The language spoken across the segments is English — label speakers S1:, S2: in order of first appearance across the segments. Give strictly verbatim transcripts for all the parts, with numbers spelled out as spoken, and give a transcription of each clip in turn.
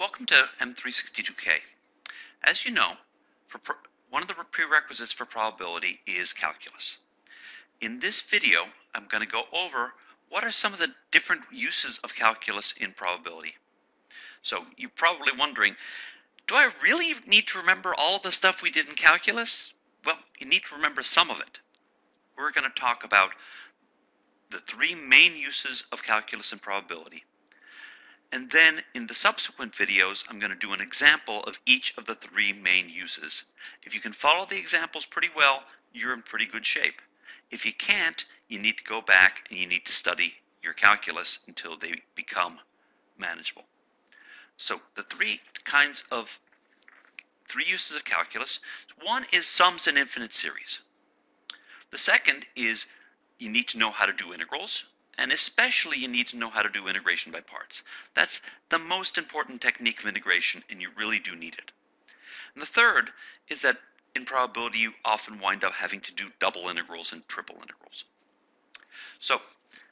S1: Welcome to M three sixty-two K. As you know, for pro one of the prerequisites for probability is calculus. In this video, I'm going to go over what are some of the different uses of calculus in probability. So you're probably wondering, do I really need to remember all the stuff we did in calculus? Well, you need to remember some of it. We're going to talk about the three main uses of calculus in probability. And then in the subsequent videos, I'm going to do an example of each of the three main uses. If you can follow the examples pretty well, you're in pretty good shape. If you can't, you need to go back and you need to study your calculus until they become manageable. So the three kinds of, three uses of calculus. One is sums and infinite series. The second is you need to know how to do integrals. And especially you need to know how to do integration by parts. That's the most important technique of integration, and you really do need it. And the third is that in probability you often wind up having to do double integrals and triple integrals. So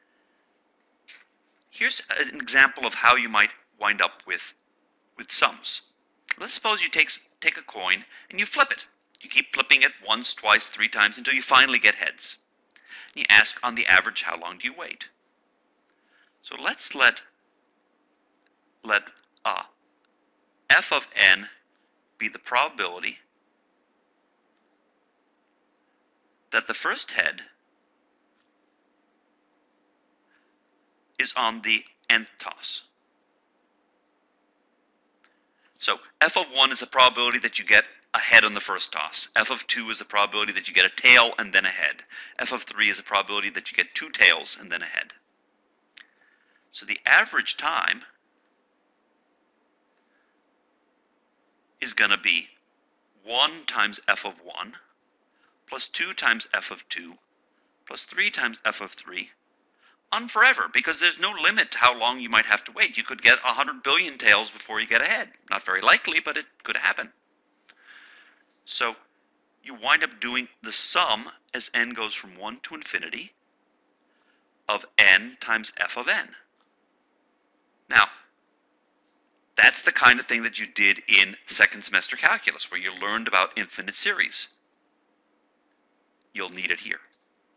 S1: here's an example of how you might wind up with, with sums. Let's suppose you take, take a coin and you flip it. You keep flipping it once, twice, three times until you finally get heads. You ask, on the average, how long do you wait? So let's let, let uh, f of n be the probability that the first head is on the nth toss. So f of one is the probability that you get a head on the first toss. F of two is the probability that you get a tail and then a head. F of three is the probability that you get two tails and then a head. So the average time is going to be one times f of one plus two times f of two plus three times f of three on forever, because there's no limit to how long you might have to wait. You could get one hundred billion tails before you get a head. Not very likely, but it could happen. So you wind up doing the sum as n goes from one to infinity of n times f of n. Now, that's the kind of thing that you did in second semester calculus, where you learned about infinite series. You'll need it here.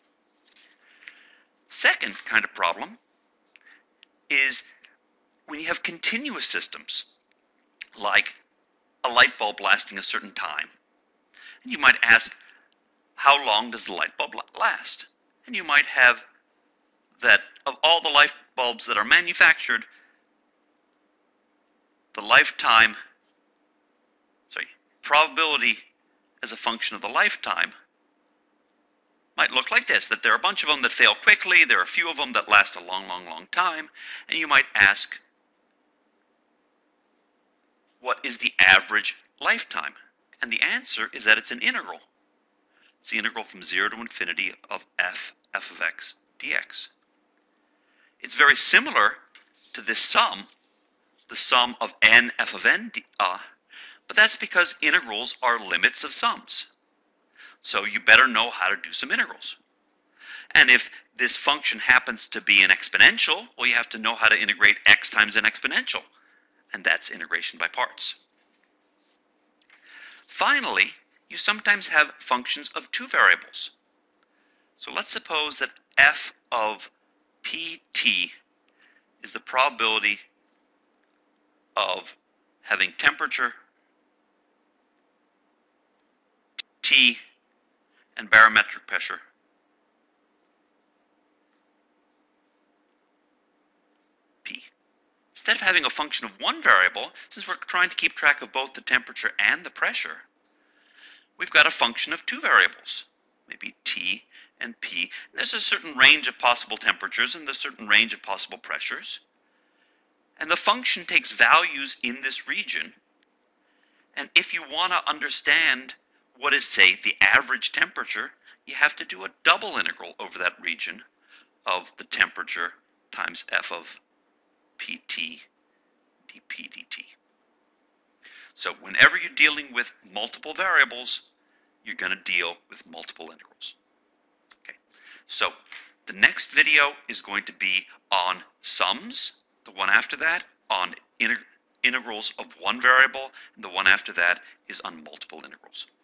S1: Second kind of problem is when you have continuous systems, like a light bulb lasting a certain time. And you might ask, how long does the light bulb last? And you might have that of all the light bulbs that are manufactured, the lifetime, sorry, probability as a function of the lifetime might look like this, that there are a bunch of them that fail quickly, there are a few of them that last a long, long, long time, and you might ask, what is the average lifetime? And the answer is that it's an integral. It's the integral from zero to infinity of f, f of x dx. It's very similar to this sum, the sum of n f of n, uh, but that's because integrals are limits of sums. So you better know how to do some integrals. And if this function happens to be an exponential, well, you have to know how to integrate x times an exponential, and that's integration by parts. Finally, you sometimes have functions of two variables. So let's suppose that f of pt is the probability of having temperature T and barometric pressure P. Instead of having a function of one variable, since we're trying to keep track of both the temperature and the pressure, we've got a function of two variables, maybe T and P. And there's a certain range of possible temperatures and there's a certain range of possible pressures. And the function takes values in this region. And if you want to understand what is, say, the average temperature, you have to do a double integral over that region of the temperature times f of pt dp dt. So whenever you're dealing with multiple variables, you're going to deal with multiple integrals. Okay. So the next video is going to be on sums. The one after that on integrals of one variable, and the one after that is on multiple integrals.